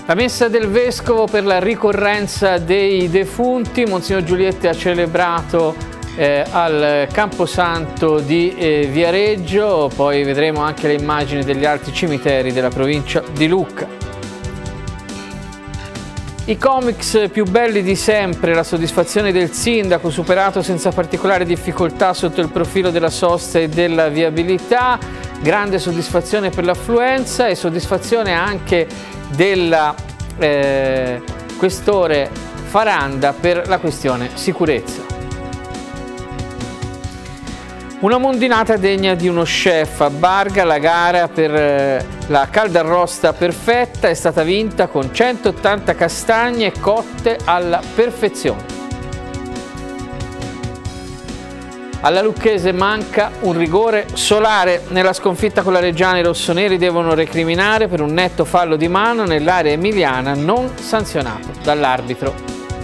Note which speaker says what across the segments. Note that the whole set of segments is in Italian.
Speaker 1: La messa del Vescovo per la ricorrenza dei defunti. Monsignor Giulietti ha celebrato al Camposanto di Viareggio, poi vedremo anche le immagini degli altri cimiteri della provincia di Lucca. I comics più belli di sempre, la soddisfazione del sindaco, superato senza particolari difficoltà sotto il profilo della sosta e della viabilità, grande soddisfazione per l'affluenza e soddisfazione anche della questore Faranda per la questione sicurezza. Una mondinata degna di uno chef. A Barga la gara per la calda arrosta perfetta è stata vinta con 180 castagne cotte alla perfezione. Alla Lucchese manca un rigore solare. Nella sconfitta con la Reggiana i rossoneri devono recriminare per un netto fallo di mano nell'area emiliana non sanzionato dall'arbitro.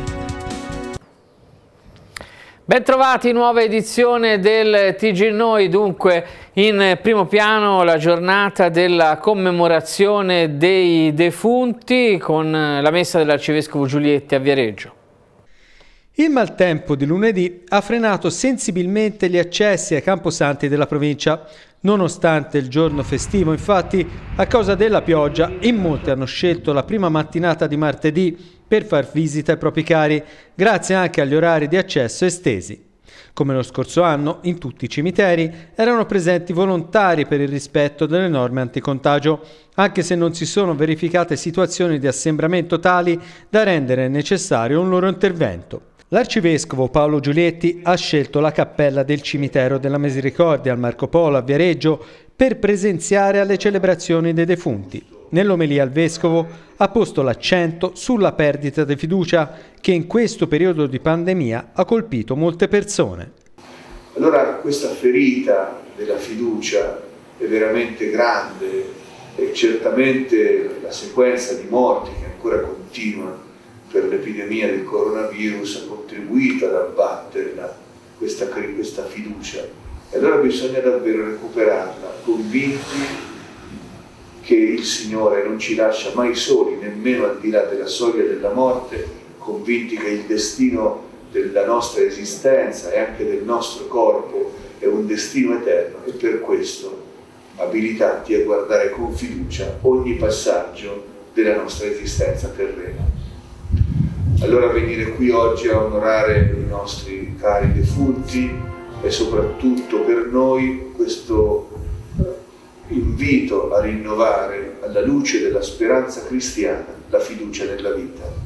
Speaker 1: Bentrovati, nuova edizione del TG Noi, dunque in primo piano la giornata della commemorazione dei defunti con la messa dell'Arcivescovo Giulietti a Viareggio.
Speaker 2: Il maltempo di lunedì ha frenato sensibilmente gli accessi ai camposanti della provincia. Nonostante il giorno festivo, infatti, a causa della pioggia, in molti hanno scelto la prima mattinata di martedì per far visita ai propri cari, grazie anche agli orari di accesso estesi. Come lo scorso anno, in tutti i cimiteri erano presenti volontari per il rispetto delle norme anticontagio, anche se non si sono verificate situazioni di assembramento tali da rendere necessario un loro intervento. L'arcivescovo Paolo Giulietti ha scelto la cappella del cimitero della Misericordia al Marco Polo a Viareggio per presenziare alle celebrazioni dei defunti. Nell'omelia il vescovo ha posto l'accento sulla perdita di fiducia che in questo periodo di pandemia ha colpito molte persone.
Speaker 3: Allora questa ferita della fiducia è veramente grande e certamente la sequenza di morti che ancora continua per l'epidemia del coronavirus ha contribuito ad abbattere questa fiducia. E allora bisogna davvero recuperarla, convinti che il Signore non ci lascia mai soli, nemmeno al di là della soglia della morte, convinti che il destino della nostra esistenza e anche del nostro corpo è un destino eterno e per questo abilitati a guardare con fiducia ogni passaggio della nostra esistenza terrena. Allora venire qui oggi a onorare i nostri cari defunti e soprattutto per noi questo invito a rinnovare alla luce della speranza cristiana la fiducia nella vita.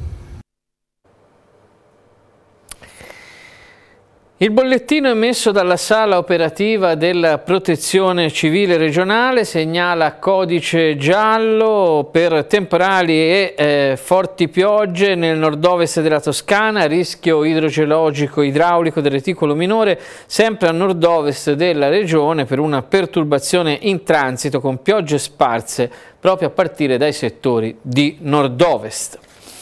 Speaker 1: Il bollettino emesso dalla sala operativa della Protezione Civile regionale segnala codice giallo per temporali e forti piogge nel nord-ovest della Toscana, rischio idrogeologico idraulico del reticolo minore, sempre a nord-ovest della regione per una perturbazione in transito con piogge sparse proprio a partire dai settori di nord-ovest.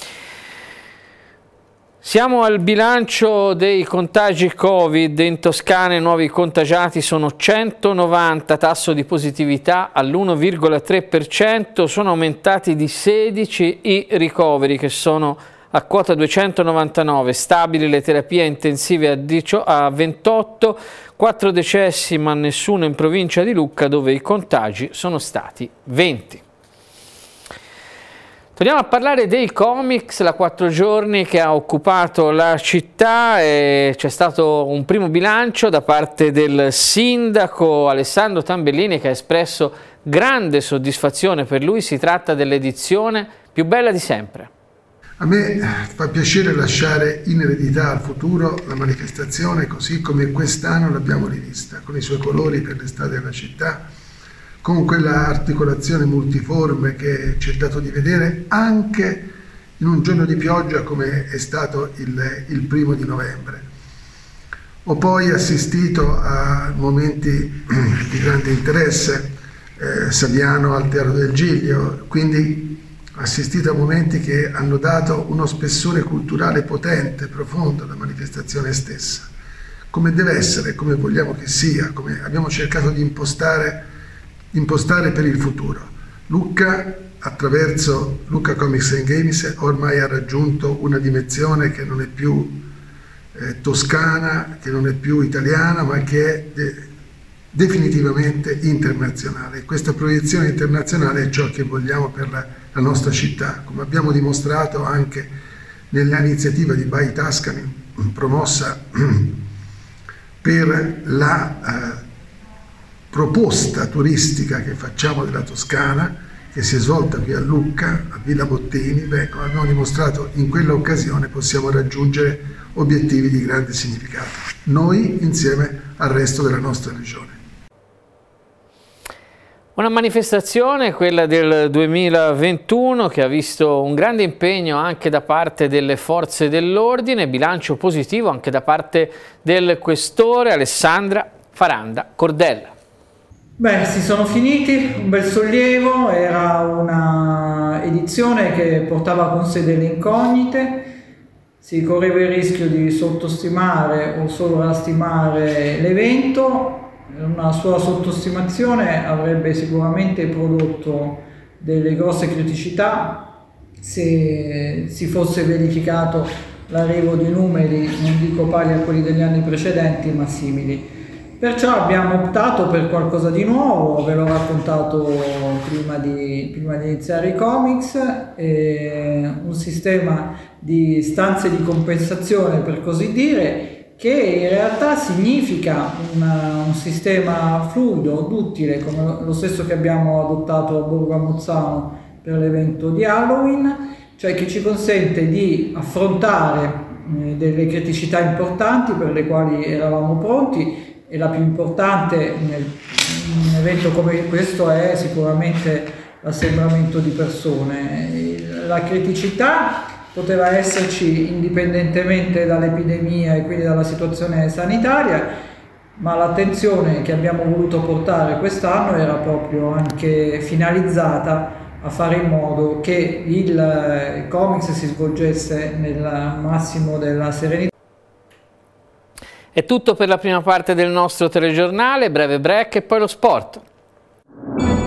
Speaker 1: Siamo al bilancio dei contagi Covid. In Toscana i nuovi contagiati sono 190, tasso di positività all'1,3%, sono aumentati di 16 i ricoveri che sono a quota 299, stabili le terapie intensive a 28, 4 decessi ma nessuno in provincia di Lucca dove i contagi sono stati 20. Torniamo a parlare dei comics, la 4 giorni che ha occupato la città e c'è stato un primo bilancio da parte del sindaco Alessandro Tambellini che ha espresso grande soddisfazione per lui, si tratta dell'edizione più bella di sempre.
Speaker 4: A me fa piacere lasciare in eredità al futuro la manifestazione così come quest'anno l'abbiamo rivista, con i suoi colori per l'estate della città, con quella articolazione multiforme che ci è dato di vedere anche in un giorno di pioggia come è stato il 1° di novembre. Ho poi assistito a momenti di grande interesse, Saviano al Teatro del Giglio, quindi assistito a momenti che hanno dato uno spessore culturale potente, profondo alla manifestazione stessa, come deve essere, come vogliamo che sia, come abbiamo cercato di impostare per il futuro. Lucca attraverso Lucca Comics and Games ormai ha raggiunto una dimensione che non è più toscana, che non è più italiana, ma che è definitivamente internazionale. Questa proiezione internazionale è ciò che vogliamo per la nostra città, come abbiamo dimostrato anche nell'iniziativa di Buy Tuscany promossa per la proposta turistica che facciamo della Toscana, che si è svolta qui a Lucca, a Villa Bottini. Beh, come abbiamo dimostrato in quell'occasione, possiamo raggiungere obiettivi di grande significato, noi insieme al resto della nostra regione.
Speaker 1: Una manifestazione, quella del 2021, che ha visto un grande impegno anche da parte delle forze dell'ordine, bilancio positivo anche da parte del questore Alessandra Faranda Cordella.
Speaker 5: Beh, si sono finiti, un bel sollievo, era una edizione che portava con sé delle incognite, si correva il rischio di sottostimare o sovrastimare l'evento. Una sua sottostimazione avrebbe sicuramente prodotto delle grosse criticità se si fosse verificato l'arrivo di numeri, non dico pari a quelli degli anni precedenti, ma simili. Perciò abbiamo optato per qualcosa di nuovo, ve l'ho raccontato prima di iniziare i comics, un sistema di stanze di compensazione, per così dire, che in realtà significa un sistema fluido, duttile, come lo stesso che abbiamo adottato a Borgo a Mozzano per l'evento di Halloween, cioè che ci consente di affrontare delle criticità importanti per le quali eravamo pronti, e la più importante in un evento come questo è sicuramente l'assembramento di persone. La criticità poteva esserci indipendentemente dall'epidemia e quindi dalla situazione sanitaria, ma l'attenzione che abbiamo voluto portare quest'anno era proprio anche finalizzata a fare in modo che il comics si svolgesse nel massimo della serenità.
Speaker 1: È tutto per la prima parte del nostro telegiornale, breve break e poi lo sport.